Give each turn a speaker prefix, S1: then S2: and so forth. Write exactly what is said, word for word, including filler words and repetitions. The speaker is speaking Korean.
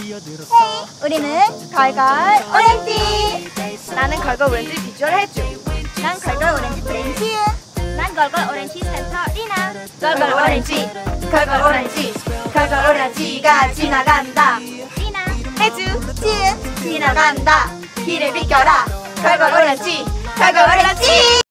S1: 헤이, 우리는 걸걸 오렌지.
S2: 나는 걸걸 오렌지 비주얼 해주.
S1: 난 걸걸 오렌지 브레인 시은. 난 걸걸 오렌지 센터 리나.
S2: 걸걸 오렌지, 걸걸 오렌지, 걸걸 오렌지가 지나간다.
S1: 리나,
S2: 해주,
S1: 지은.
S2: 지나간다. 길을 비켜라. 걸걸 오렌지, 걸걸 오렌지.